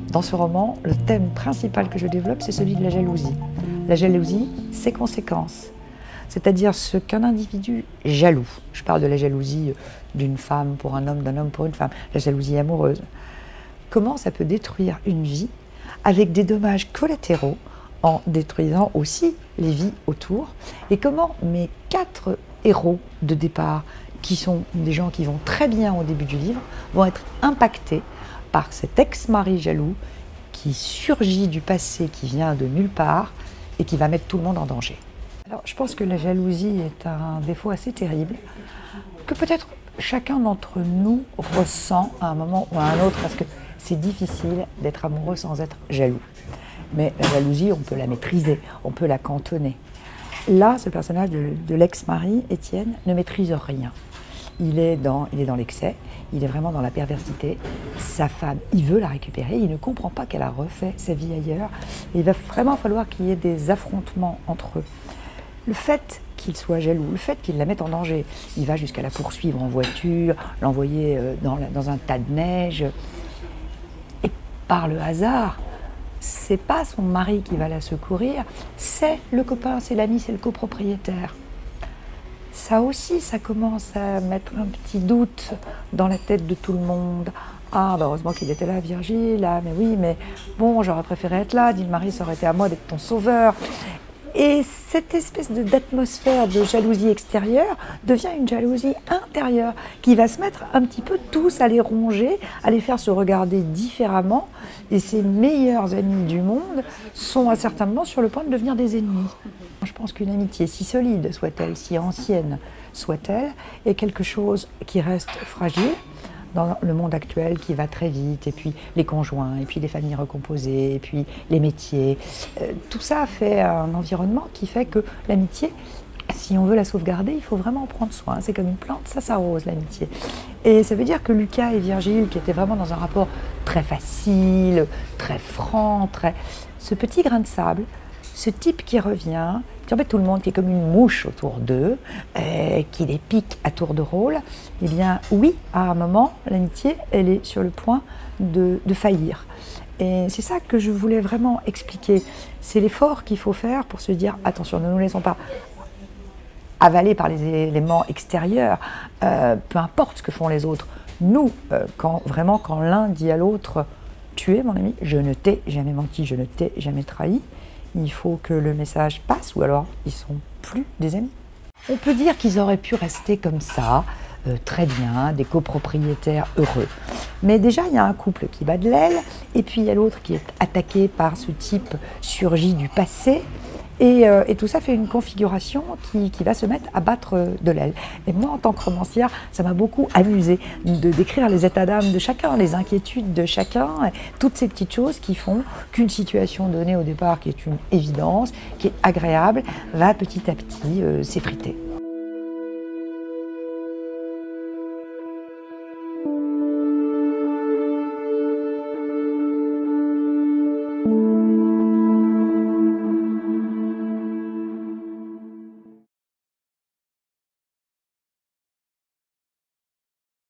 Dans ce roman, le thème principal que je développe, c'est celui de la jalousie. La jalousie, ses conséquences. C'est-à-dire ce qu'un individu jaloux, je parle de la jalousie d'une femme pour un homme, d'un homme pour une femme, la jalousie amoureuse, comment ça peut détruire une vie avec des dommages collatéraux en détruisant aussi les vies autour, et comment mes 4 héros de départ, qui sont des gens qui vont très bien au début du livre, vont être impactés par cet ex-mari jaloux qui surgit du passé, qui vient de nulle part et qui va mettre tout le monde en danger. Alors, je pense que la jalousie est un défaut assez terrible, que peut-être chacun d'entre nous ressent à un moment ou à un autre, parce que c'est difficile d'être amoureux sans être jaloux. Mais la jalousie, on peut la maîtriser, on peut la cantonner. Là, ce personnage de l'ex-mari, Étienne, ne maîtrise rien. Il est dans l'excès, il est vraiment dans la perversité. Sa femme, il veut la récupérer, il ne comprend pas qu'elle a refait sa vie ailleurs. Et il va vraiment falloir qu'il y ait des affrontements entre eux. Le fait qu'il soit jaloux, le fait qu'il la mette en danger, il va jusqu'à la poursuivre en voiture, l'envoyer dans un tas de neige. Et par le hasard, c'est pas son mari qui va la secourir, c'est le copain, c'est l'ami, c'est le copropriétaire. Ça aussi, ça commence à mettre un petit doute dans la tête de tout le monde. Ah, bah heureusement qu'il était là, Virgile, là, mais oui, mais bon, j'aurais préféré être là, dit le mari, ça aurait été à moi d'être ton sauveur. Et cette espèce d'atmosphère de jalousie extérieure devient une jalousie intérieure qui va se mettre un petit peu tous à les ronger, à les faire se regarder différemment. Et ses meilleurs amis du monde sont à certains moments sur le point de devenir des ennemis. Je pense qu'une amitié, si solide soit-elle, si ancienne soit-elle, est quelque chose qui reste fragile dans le monde actuel qui va très vite, et puis les conjoints, et puis les familles recomposées, et puis les métiers. Tout ça fait un environnement qui fait que l'amitié, si on veut la sauvegarder, il faut vraiment en prendre soin. C'est comme une plante, ça s'arrose l'amitié. Et ça veut dire que Lucas et Virgile, qui étaient vraiment dans un rapport très facile, très franc, ce petit grain de sable, ce type qui revient, qui embête tout le monde, qui est comme une mouche autour d'eux, qui les pique à tour de rôle, eh bien oui, à un moment, l'amitié, elle est sur le point de faillir. Et c'est ça que je voulais vraiment expliquer. C'est l'effort qu'il faut faire pour se dire, attention, ne nous laissons pas avaler par les éléments extérieurs, peu importe ce que font les autres. Nous, quand l'un dit à l'autre, tu es mon ami, je ne t'ai jamais menti, je ne t'ai jamais trahi, il faut que le message passe, ou alors ils ne sont plus des amis. On peut dire qu'ils auraient pu rester comme ça, très bien, des copropriétaires heureux. Mais déjà, il y a un couple qui bat de l'aile, et puis il y a l'autre qui est attaqué par ce type surgi du passé, et tout ça fait une configuration qui va se mettre à battre de l'aile. Et moi, en tant que romancière, ça m'a beaucoup amusée de décrire les états d'âme de chacun, les inquiétudes de chacun, toutes ces petites choses qui font qu'une situation donnée au départ, qui est une évidence, qui est agréable, va petit à petit s'effriter.